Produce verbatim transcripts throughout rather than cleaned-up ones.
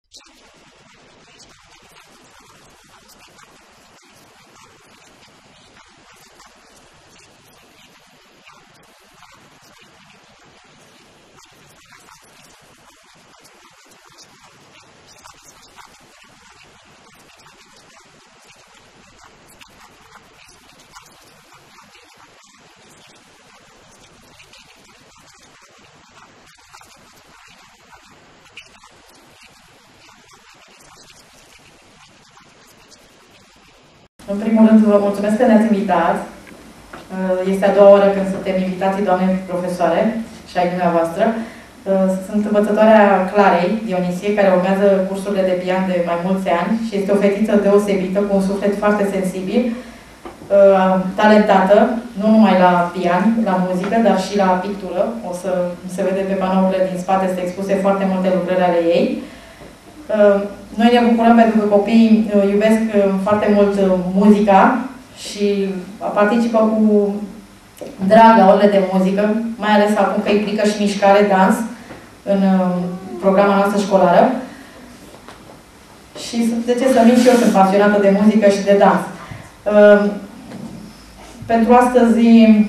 În primul rând, vă mulțumesc că ne-ați invitat. Este a doua oră când suntem invitații doamnei profesoare și ai dumneavoastră. Sunt învățătoarea Clarei Dionisie, care urmează cursurile de pian de mai mulți ani și este o fetiță deosebită, cu un suflet foarte sensibil, talentată, nu numai la pian, la muzică, dar și la pictură. O să se vede pe panourile din spate, sunt expuse foarte multe lucrări ale ei. Noi ne bucurăm pentru că copiii iubesc foarte mult muzica și participă cu drag la orele de muzică, mai ales acum că implică și mișcare, dans în programa noastră școlară. Și de ce să mint, și eu sunt pasionată de muzică și de dans. Pentru astăzi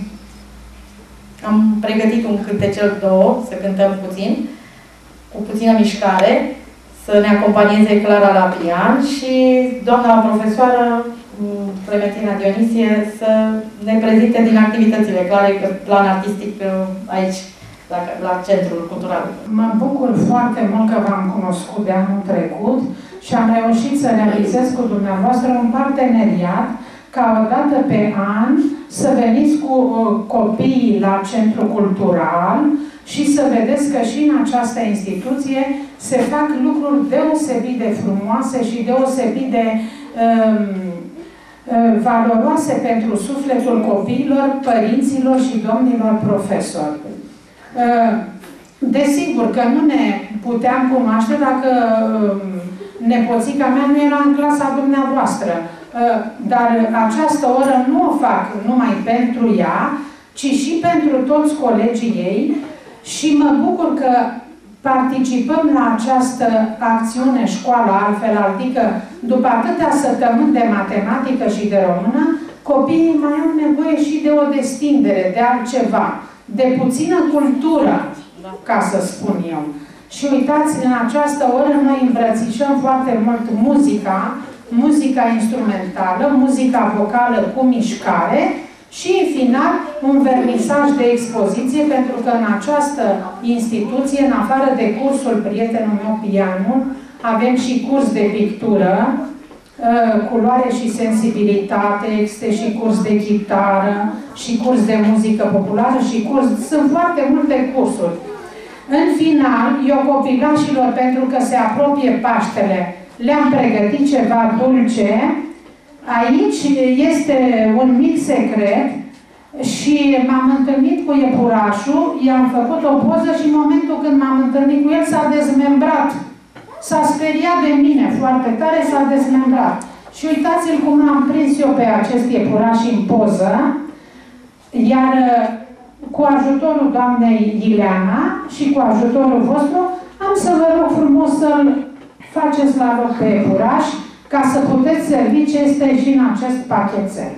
am pregătit un cântecel două, să cântăm puțin, cu puțină mișcare, să ne acompanieze Clara la pian și doamna profesoară Clementina Dionisie să ne prezinte din activitățile Clarei pe plan artistic aici, la, la Centrul Cultural. Mă bucur foarte mult că v-am cunoscut de anul trecut și am reușit să realizez cu dumneavoastră un parteneriat ca o dată pe an să veniți cu copiii la Centrul Cultural și să vedeți că și în această instituție se fac lucruri deosebit de frumoase și deosebit de um, valoroase pentru sufletul copiilor, părinților și domnilor profesori. Desigur că nu ne puteam cunoaște dacă nepoțica mea nu era în clasa dumneavoastră, dar această oră nu o fac numai pentru ea, ci și pentru toți colegii ei și mă bucur că participăm la această acțiune școală altfel, adică după atâtea săptămâni de matematică și de română, copiii mai au nevoie și de o destindere, de altceva, de puțină cultură, ca să spun eu. Și uitați, în această oră noi îmbrățișăm foarte mult muzica, muzica instrumentală, muzica vocală cu mișcare și, în final, un vernisaj de expoziție, pentru că în această instituție, în afară de cursul Prietenul meu pianul, avem și curs de pictură, culoare și sensibilitate, este și curs de chitară, și curs de muzică populară, și curs... Sunt foarte multe cursuri. În final, eu copilașilor, pentru că se apropie Paștele, le-am pregătit ceva dulce. Aici este un mic secret și m-am întâlnit cu iepurașul, i-am făcut o poză și în momentul când m-am întâlnit cu el s-a dezmembrat. S-a speriat de mine foarte tare, s-a dezmembrat. Și uitați-l cum l-am prins eu pe acest iepuraș în poză, iar cu ajutorul doamnei Ileana și cu ajutorul vostru am să vă rog frumos să-l faceți la loc pe iepuraș, ca să puteți servi ce este și în acest pachetel.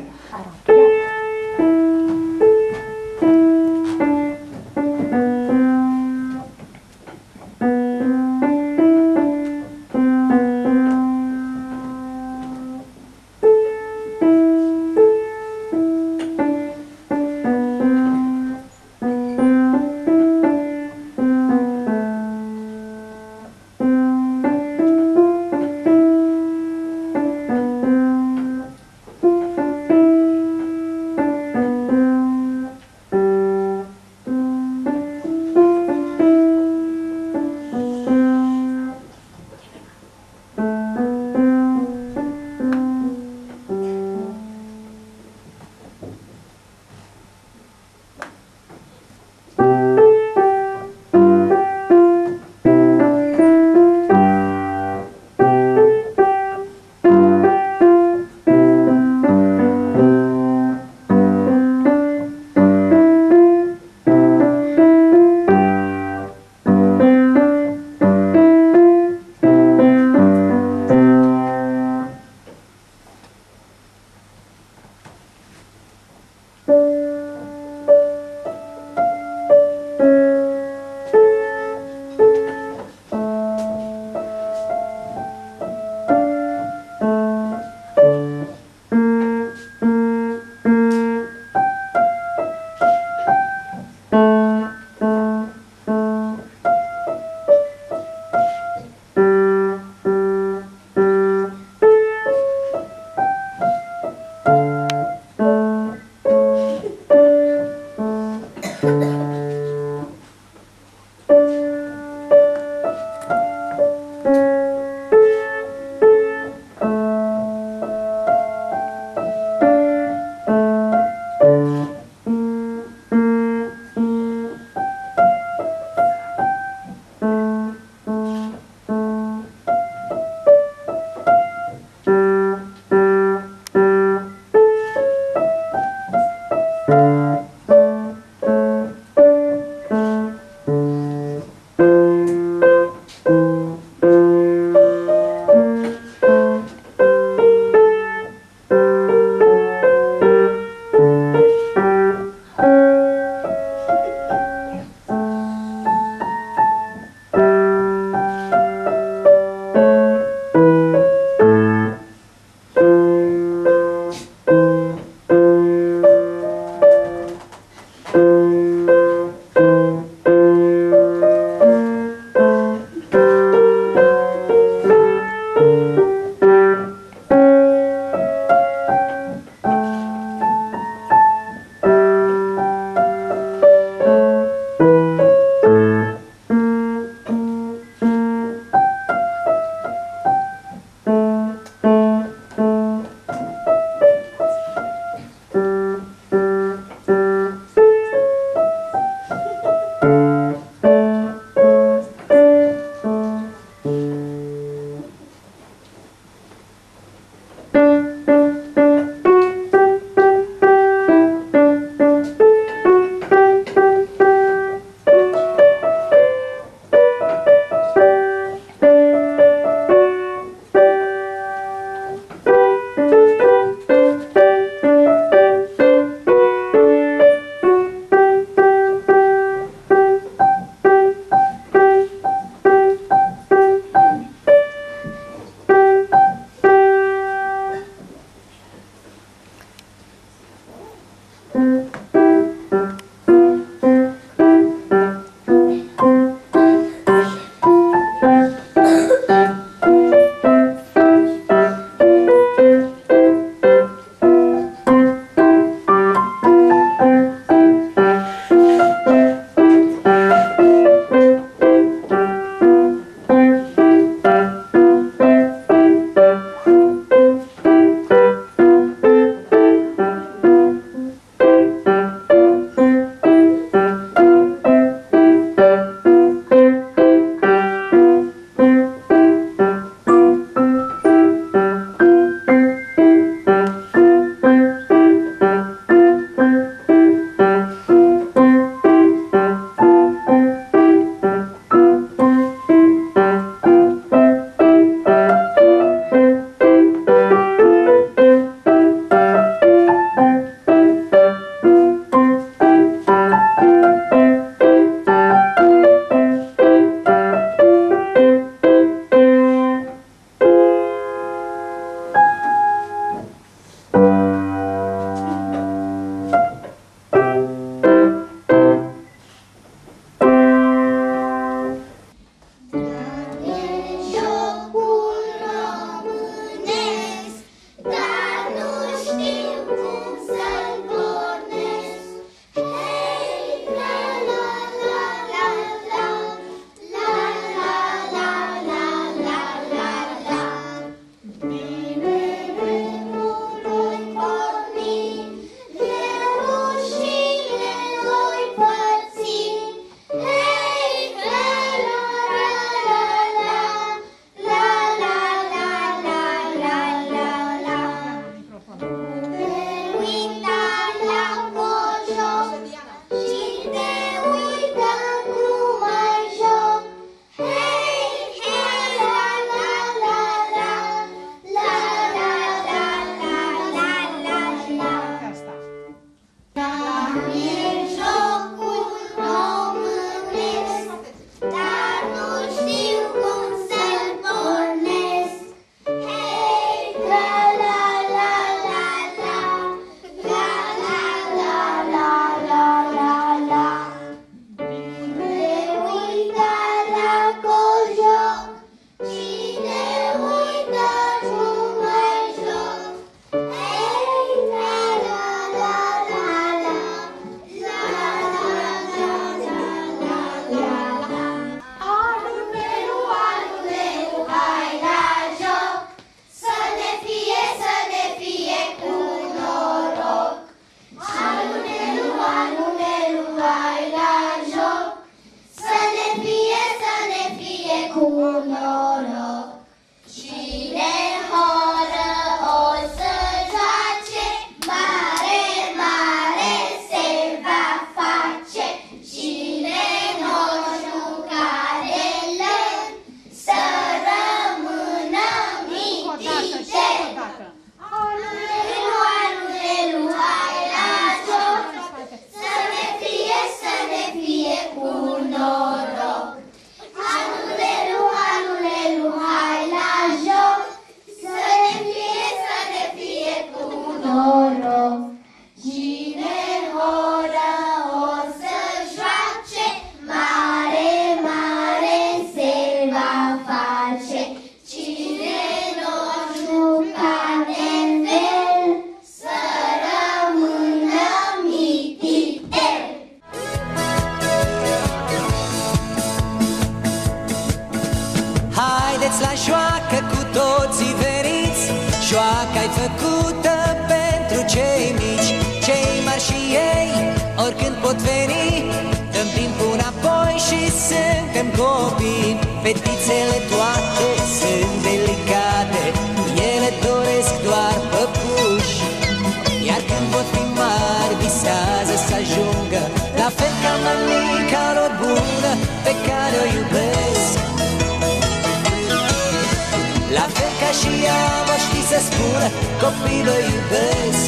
joacă cu toții veniți, joaca-i făcută pentru cei mici. Cei mari și ei, oricând pot veni, dăm timpul înapoi și suntem copii. Fetițele toate sunt delicate, ele doresc doar păpuși, iar când pot fi mari, visează să ajungă la fel ca mămica lor bună pe care o iubesc. La fel ca și ea vor ști să spună, copilul o iubesc.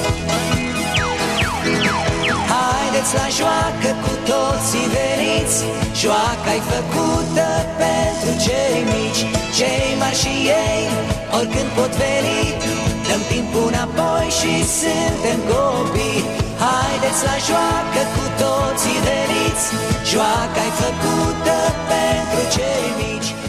Haideți la joacă cu toții veniți, joaca-i făcută pentru cei mici. Cei mari și ei, oricând pot veni, dăm timpul înapoi și suntem copii. Haideți la joacă cu toții veniți, joaca-i făcută pentru cei mici.